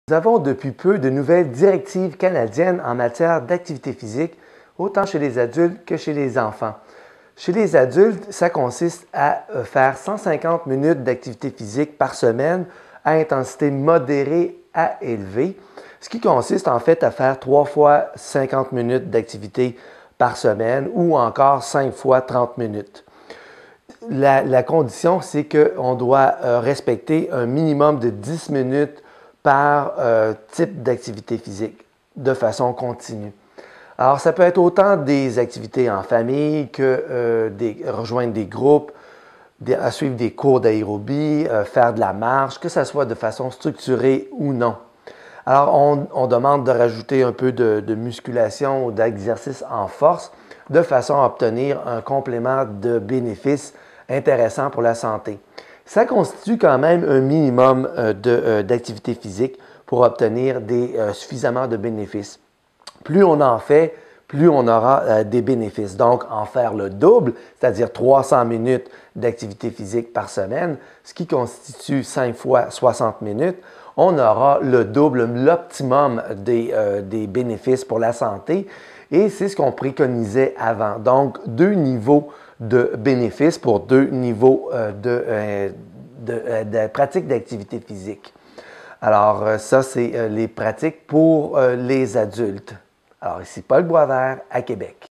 Nous avons depuis peu de nouvelles directives canadiennes en matière d'activité physique, autant chez les adultes que chez les enfants. Chez les adultes, ça consiste à faire 150 minutes d'activité physique par semaine à intensité modérée à élevée, ce qui consiste en fait à faire 3 fois 50 minutes d'activité par semaine ou encore 5 fois 30 minutes. La condition, c'est qu'on doit respecter un minimum de 10 minutes par type d'activité physique de façon continue. Alors, ça peut être autant des activités en famille que rejoindre des groupes, à suivre des cours d'aérobie, faire de la marche, que ce soit de façon structurée ou non. Alors, on demande de rajouter un peu de musculation ou d'exercice en force de façon à obtenir un complément de bénéfices intéressant pour la santé. Ça constitue quand même un minimum d'activité physique pour obtenir suffisamment de bénéfices. Plus on en fait, plus on aura des bénéfices. Donc, en faire le double, c'est-à-dire 300 minutes d'activité physique par semaine, ce qui constitue 5 fois 60 minutes, on aura le double, l'optimum des bénéfices pour la santé. Et c'est ce qu'on préconisait avant. Donc, 2 niveaux de bénéfices pour 2 niveaux de pratique d'activité physique. Alors, ça, c'est les pratiques pour les adultes. Alors, ici Paul Boisvert à Québec.